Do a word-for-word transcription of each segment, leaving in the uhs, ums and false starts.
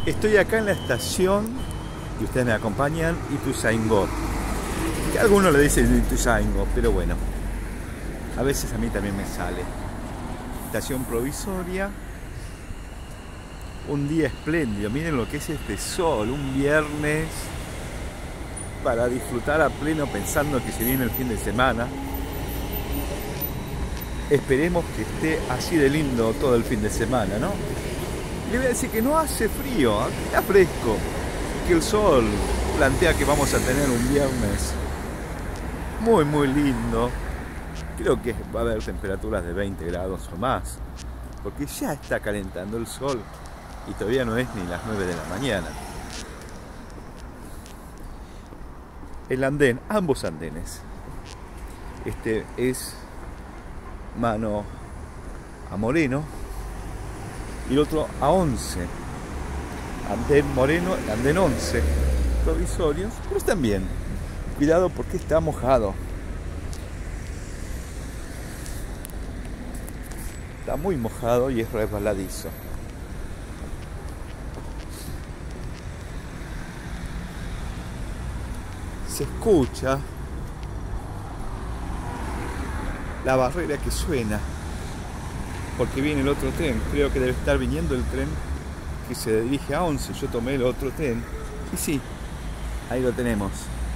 Estoy acá en la estación y ustedes me acompañan, Ituzaingó. Que algunos le dicen Ituzaingó, pero bueno, a veces a mí también me sale. Estación provisoria. Un día espléndido, miren lo que es este sol, un viernes para disfrutar a pleno pensando que se viene el fin de semana. Esperemos que esté así de lindo todo el fin de semana, ¿no? Le voy a decir que no hace frío, está fresco, que el sol plantea que vamos a tener un viernes muy muy lindo. Creo que va a haber temperaturas de veinte grados o más, porque ya está calentando el sol y todavía no es ni las nueve de la mañana. El andén, ambos andenes. Este es mano a Moreno y el otro a once. Andén Moreno, andén once. Provisorios, pero están bien. Cuidado porque está mojado. Está muy mojado y es resbaladizo. Se escucha la barrera que suena porque viene el otro tren. Creo que debe estar viniendo el tren que se dirige a once. Yo tomé el otro tren y sí, ahí lo tenemos.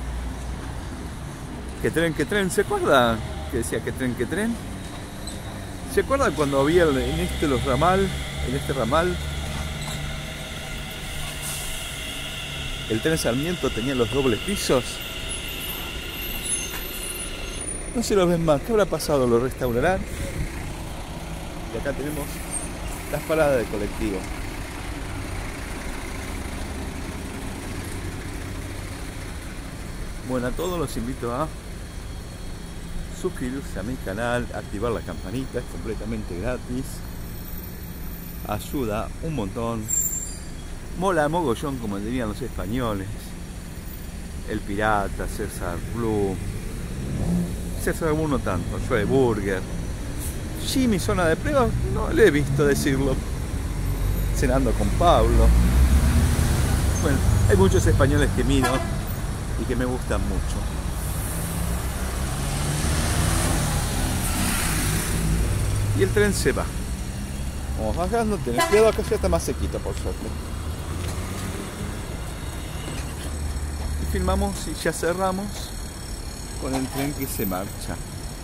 ¿Qué tren, qué tren? ¿Se acuerda que decía qué tren, qué tren? ¿Se acuerdan cuando había en este los ramal, en este ramal el tren Sarmiento tenía los dobles pisos? No se los ven más. ¿Qué habrá pasado? ¿Lo restaurarán? Y acá tenemos las paradas de colectivo. Bueno, a todos los invito a suscribirse a mi canal, activar la campanita, es completamente gratis. Ayuda un montón. Mola mogollón, como dirían los españoles. El Pirata, César Blue, César Blue no tanto, Joe Burger. Jimmy Zona de Prueba, no le he visto decirlo. Cenando con Pablo. Bueno, hay muchos españoles que miro y que me gustan mucho. Y el tren se va. Vamos bajando, tenés cuidado, acá ya está más sequito por suerte. Y filmamos y ya cerramos con el tren que se marcha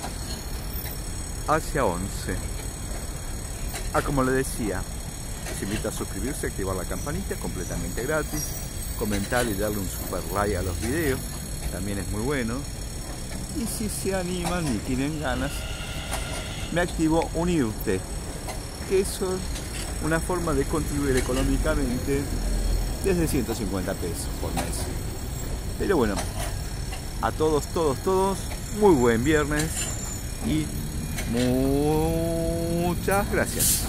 hacia once. Ah, como le decía, les invito a suscribirse, activar la campanita, completamente gratis, comentar y darle un super like a los videos, también es muy bueno. Y si se animan y tienen ganas, me activo unirte, que eso es una forma de contribuir económicamente desde ciento cincuenta pesos por mes. Pero bueno, a todos, todos, todos, muy buen viernes y muchas gracias.